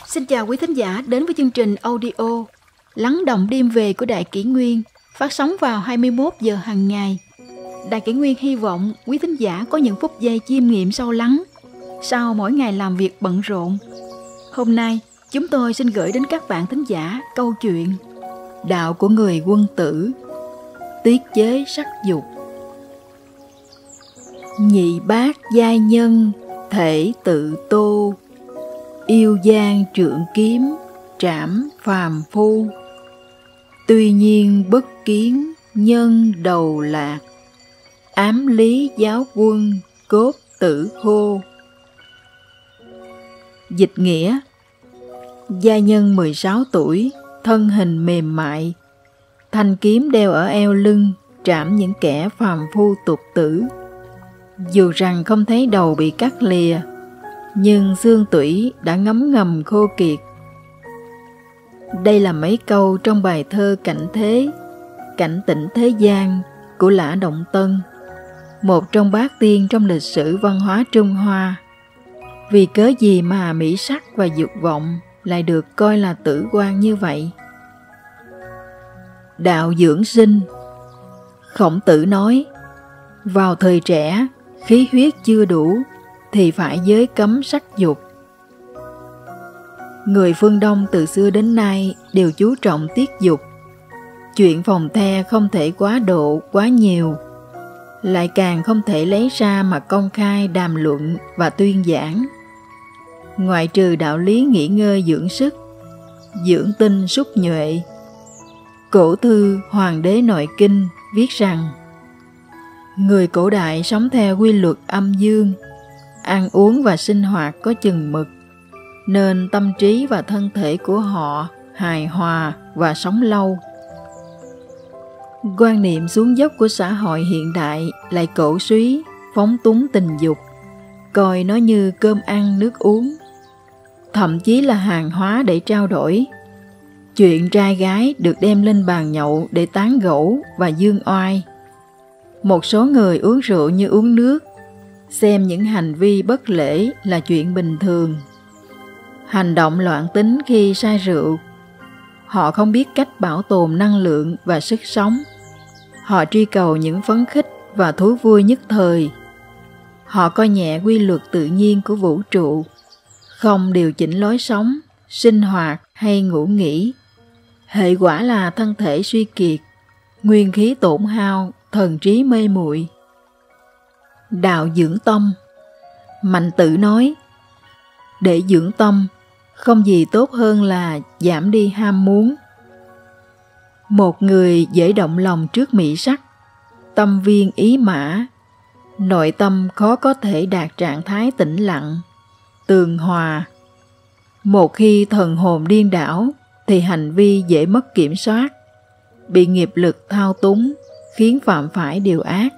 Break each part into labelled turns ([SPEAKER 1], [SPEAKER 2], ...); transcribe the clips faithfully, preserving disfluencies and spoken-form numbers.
[SPEAKER 1] Xin chào quý thính giả đến với chương trình audio Lắng động đêm về của Đại Kỷ Nguyên, phát sóng vào hai mươi mốt giờ hàng ngày. Đại Kỷ Nguyên hy vọng quý thính giả có những phút giây chiêm nghiệm sâu lắng sau mỗi ngày làm việc bận rộn. Hôm nay, chúng tôi xin gửi đến các bạn thính giả câu chuyện Đạo của người quân tử, tiết chế sắc dục. Nhị bát giai nhân, thể tự tô, yêu giang trượng kiếm, trảm phàm phu. Tuy nhiên bất kiến, nhân đầu lạc, ám lý giáo quân, cốt tử khô. Dịch nghĩa: giai nhân mười sáu tuổi, thân hình mềm mại, thanh kiếm đeo ở eo lưng, trảm những kẻ phàm phu tục tử. Dù rằng không thấy đầu bị cắt lìa, nhưng xương tủy đã ngấm ngầm khô kiệt. Đây là mấy câu trong bài thơ Cảnh Thế, Cảnh Tỉnh Thế Gian của Lã Động Tân, một trong bát tiên trong lịch sử văn hóa Trung Hoa. Vì cớ gì mà mỹ sắc và dục vọng lại được coi là tử quan như vậy? Đạo dưỡng sinh. Khổng Tử nói, vào thời trẻ, khí huyết chưa đủ thì phải giới cấm sắc dục. Người phương Đông từ xưa đến nay đều chú trọng tiết dục. Chuyện phòng the không thể quá độ, quá nhiều, lại càng không thể lấy ra mà công khai đàm luận và tuyên giảng. Ngoại trừ đạo lý nghỉ ngơi dưỡng sức, dưỡng tinh xúc nhuệ, cổ thư Hoàng đế Nội Kinh viết rằng người cổ đại sống theo quy luật âm dương, ăn uống và sinh hoạt có chừng mực, nên tâm trí và thân thể của họ hài hòa và sống lâu. Quan niệm xuống dốc của xã hội hiện đại lại cổ suý, phóng túng tình dục, coi nó như cơm ăn nước uống, thậm chí là hàng hóa để trao đổi. Chuyện trai gái được đem lên bàn nhậu để tán gẫu và dương oai. Một số người uống rượu như uống nước, xem những hành vi bất lễ là chuyện bình thường. Hành động loạn tính khi say rượu. Họ không biết cách bảo tồn năng lượng và sức sống. Họ truy cầu những phấn khích và thú vui nhất thời. Họ coi nhẹ quy luật tự nhiên của vũ trụ, không điều chỉnh lối sống, sinh hoạt hay ngủ nghỉ. Hệ quả là thân thể suy kiệt, nguyên khí tổn hao, thần trí mê muội. Đạo dưỡng tâm. Mạnh Tử nói, để dưỡng tâm, không gì tốt hơn là giảm đi ham muốn. Một người dễ động lòng trước mỹ sắc, tâm viên ý mã, nội tâm khó có thể đạt trạng thái tĩnh lặng, tường hòa. Một khi thần hồn điên đảo thì hành vi dễ mất kiểm soát, bị nghiệp lực thao túng, khiến phạm phải điều ác.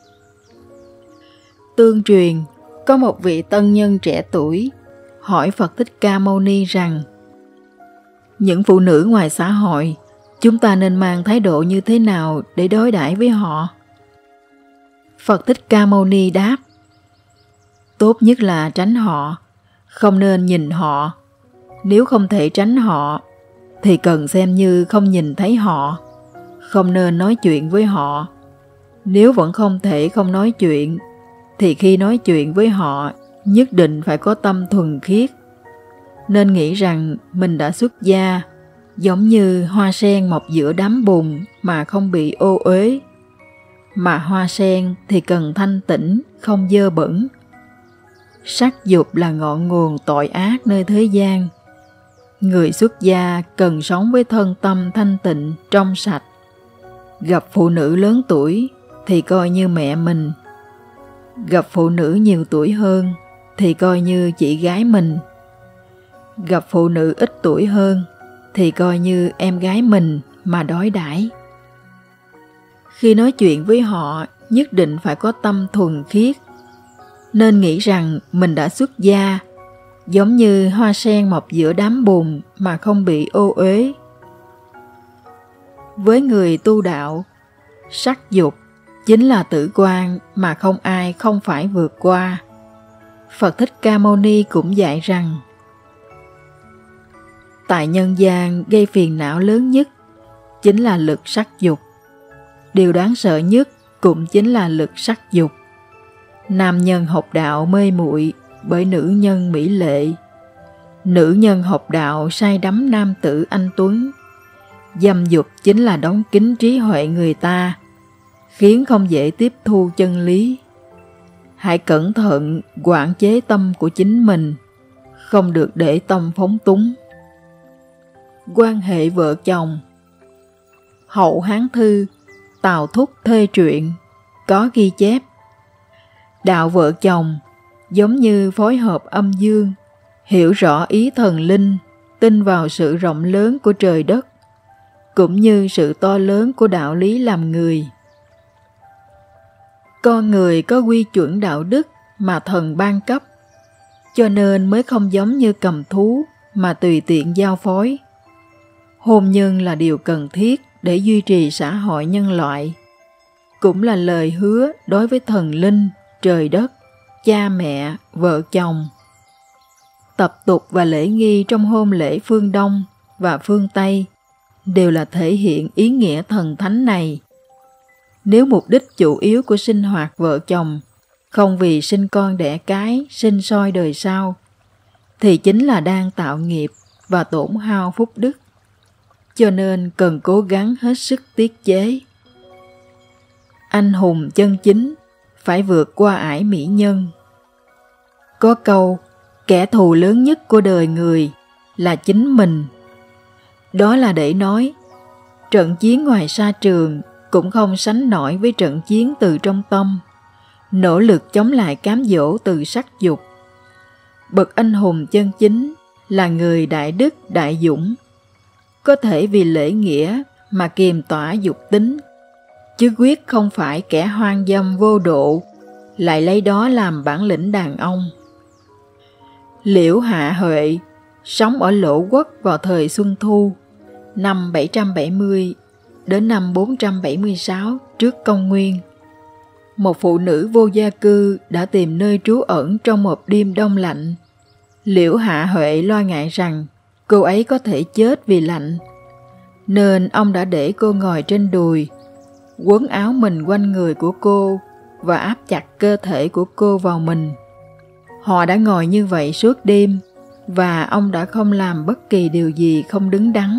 [SPEAKER 1] Tương truyền, có một vị tân nhân trẻ tuổi hỏi Phật Thích Ca Mâu Ni rằng: những phụ nữ ngoài xã hội, chúng ta nên mang thái độ như thế nào để đối đãi với họ? Phật Thích Ca Mâu Ni đáp: tốt nhất là tránh họ, không nên nhìn họ. Nếu không thể tránh họ, thì cần xem như không nhìn thấy họ. Không nên nói chuyện với họ. Nếu vẫn không thể không nói chuyện, thì khi nói chuyện với họ nhất định phải có tâm thuần khiết. Nên nghĩ rằng mình đã xuất gia, giống như hoa sen mọc giữa đám bùn mà không bị ô uế. Mà hoa sen thì cần thanh tĩnh, không dơ bẩn. Sắc dục là ngọn nguồn tội ác nơi thế gian. Người xuất gia cần sống với thân tâm thanh tịnh, trong sạch. Gặp phụ nữ lớn tuổi thì coi như mẹ mình. Gặp phụ nữ nhiều tuổi hơn thì coi như chị gái mình. Gặp phụ nữ ít tuổi hơn thì coi như em gái mình mà đối đãi. Khi nói chuyện với họ nhất định phải có tâm thuần khiết. Nên nghĩ rằng mình đã xuất gia, giống như hoa sen mọc giữa đám bùn mà không bị ô uế. Với người tu đạo, sắc dục chính là tử quan mà không ai không phải vượt qua. Phật Thích Ca Mâu Ni cũng dạy rằng Tại nhân gian gây phiền não lớn nhất chính là lực sắc dục. Điều đáng sợ nhất cũng chính là lực sắc dục. Nam nhân học đạo mê muội bởi nữ nhân mỹ lệ. Nữ nhân học đạo say đắm nam tử anh tuấn. Dâm dục chính là đóng kín trí huệ người ta, khiến không dễ tiếp thu chân lý. Hãy cẩn thận quản chế tâm của chính mình, không được để tâm phóng túng. Quan hệ vợ chồng. Hậu Hán Thư, Tào Thúc Thê Truyện có ghi chép: đạo vợ chồng giống như phối hợp âm dương, hiểu rõ ý thần linh, tin vào sự rộng lớn của trời đất, cũng như sự to lớn của đạo lý làm người. Con người có quy chuẩn đạo đức mà thần ban cấp, cho nên mới không giống như cầm thú mà tùy tiện giao phối. Hôn nhân là điều cần thiết để duy trì xã hội nhân loại, cũng là lời hứa đối với thần linh, trời đất, cha mẹ, vợ chồng. Tập tục và lễ nghi trong hôn lễ phương Đông và phương Tây đều là thể hiện ý nghĩa thần thánh này. Nếu mục đích chủ yếu của sinh hoạt vợ chồng không vì sinh con đẻ cái, sinh soi đời sau, thì chính là đang tạo nghiệp và tổn hao phúc đức. Cho nên cần cố gắng hết sức tiết chế. Anh hùng chân chính phải vượt qua ải mỹ nhân. Có câu, kẻ thù lớn nhất của đời người là chính mình. Đó là để nói, trận chiến ngoài sa trường cũng không sánh nổi với trận chiến từ trong tâm, nỗ lực chống lại cám dỗ từ sắc dục. Bậc anh hùng chân chính là người đại đức đại dũng, có thể vì lễ nghĩa mà kiềm tỏa dục tính, chứ quyết không phải kẻ hoang dâm vô độ, lại lấy đó làm bản lĩnh đàn ông. Liễu Hạ Huệ sống ở Lỗ Quốc vào thời Xuân Thu, năm bảy trăm bảy mươi đến năm bốn trăm bảy mươi sáu trước công nguyên. Một phụ nữ vô gia cư đã tìm nơi trú ẩn trong một đêm đông lạnh. Liễu Hạ Huệ lo ngại rằng cô ấy có thể chết vì lạnh, nên ông đã để cô ngồi trên đùi, quấn áo mình quanh người của cô và áp chặt cơ thể của cô vào mình. Họ đã ngồi như vậy suốt đêm, và ông đã không làm bất kỳ điều gì không đứng đắn.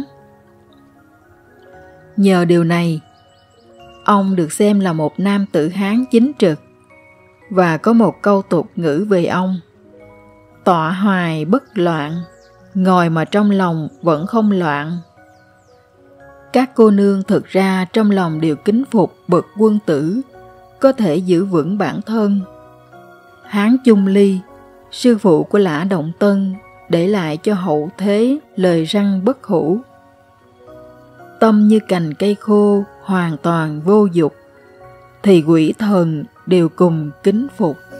[SPEAKER 1] Nhờ điều này, ông được xem là một nam tử Hán chính trực, và có một câu tục ngữ về ông: tọa hoài bất loạn, ngồi mà trong lòng vẫn không loạn. Các cô nương thực ra trong lòng đều kính phục bậc quân tử, có thể giữ vững bản thân. Hán Chung Ly, sư phụ của Lã Động Tân, để lại cho hậu thế lời răn bất hủ: tâm như cành cây khô, hoàn toàn vô dục, thì quỷ thần đều cùng kính phục.